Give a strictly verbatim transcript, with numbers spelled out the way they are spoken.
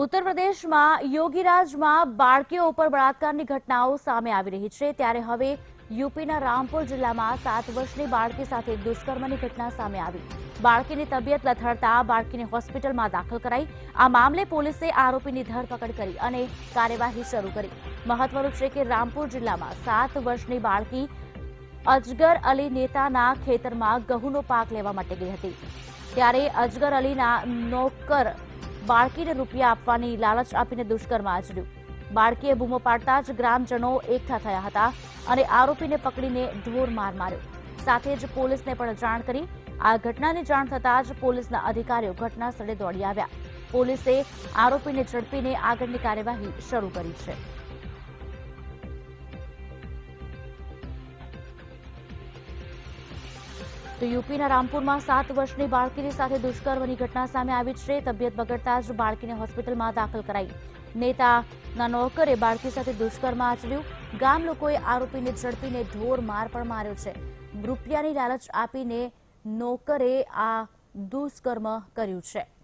ઉત્તર પ્રદેશમાં યોગીરાજમાં બાળકીઓ ઉપર બળાત્કારની ઘટનાઓ સામે આવી રહી છે, ત્યારે હવે યુપીના રામપુર જિલ્લામાં સાત વર્ષની બાળકી સાથે દુષ્કર્મની ઘટના સામે આવી। બાળકીની તબિયત લથડતા બાળકીને હોસ્પિટલમાં દાખલ કરાઈ। આ મામલે પોલીસે આરોપીની ધરપકડ કરી અને કાર્યવાહી શરૂ કરી। મહત્વનું છે કે રામપુર જિલ્લામાં સાત વર્ષની બાળકી અજગર અલી નેતાના ખેતરમાં ઘઉંનો પાક લેવા માટે ગઈ હતી, ત્યારે અજગર અલીના નોકર બાળકીને રૂપિયા આપવાની લાલચ આપીને દુષ્કર્મ આચર્યું। બાળકીએ બૂમો પાડતા જ ગ્રામજનો એકઠા થયા હતા અને આરોપીને પકડીને ઢોર માર માર્યો। સાથે જ પોલીસને પણ જાણ કરી। આ ઘટનાની જાણ થતાં જ પોલીસના અધિકારીઓ ઘટના સ્થળે દોડી આવ્યા। પોલીસે આરોપીને ઝડપીને આગળની કાર્યવાહી શરૂ કરી છે। તો યુપીના રામપુરમાં સાત વર્ષની બાળકીની સાથે દુષ્કર્મની ઘટના સામે આવી છે। તબિયત બગડતા જ બાળકીને હોસ્પિટલમાં દાખલ કરાઈ। નેતાના નોકરે બાળકી સાથે દુષ્કર્મ આચર્યું। ગામ લોકોએ આરોપીને ઝડપીને ઢોર માર પણ માર્યો છે। રૂપિયાની લાલચ આપીને નોકરે આ દુષ્કર્મ કર્યું છે।